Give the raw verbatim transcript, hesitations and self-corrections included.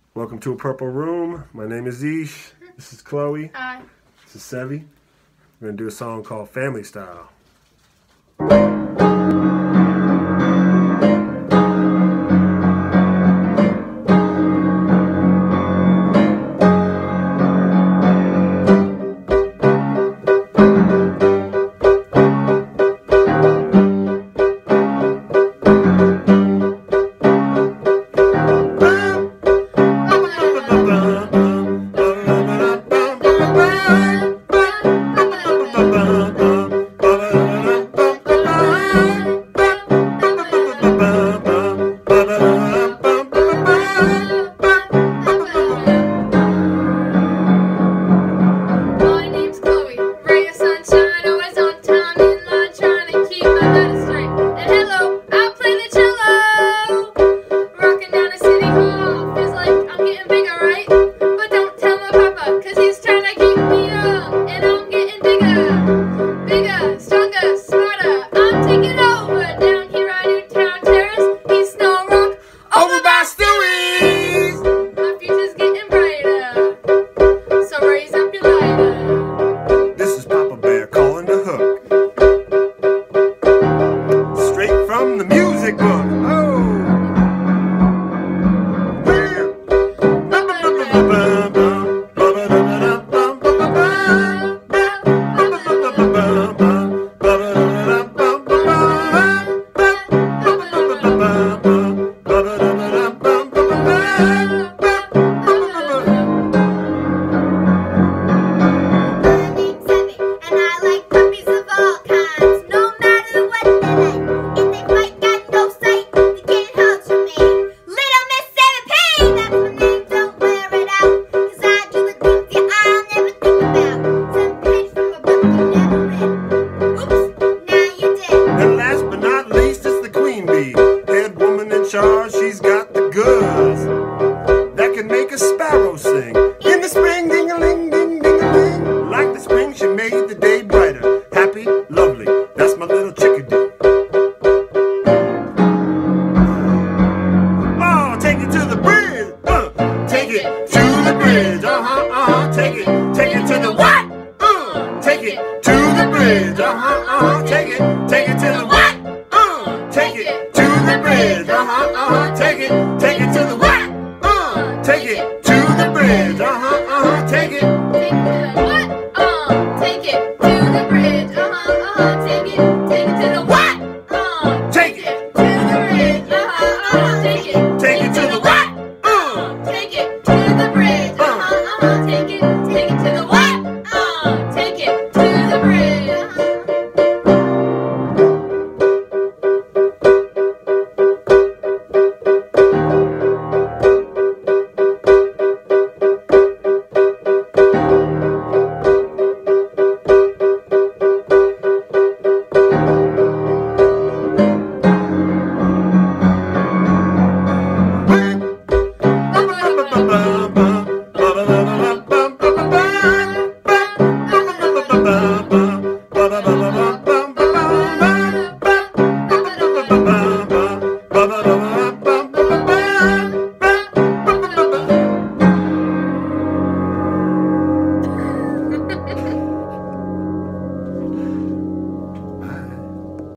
Welcome to a Purple Room. My name is Ish. This is Chloe. Hi. This is Sevi. We're going to do a song called Family Style. She's got the goods that can make a sparrow sing. In the spring, ding-a-ling, ding-ding-a-ling. Like the spring, she made the day brighter. Happy, lovely, that's my little chickadee. Oh, take it to the bridge. Uh, take it to the bridge. Uh-huh, uh-huh. Take it, take it to the what? Uh, take it to the bridge. Uh-huh, uh-huh. Take it, take it to the what? Uh, take it to the bridge. Uh-huh, uh-huh. Take it, take it to the what? Uh, take it.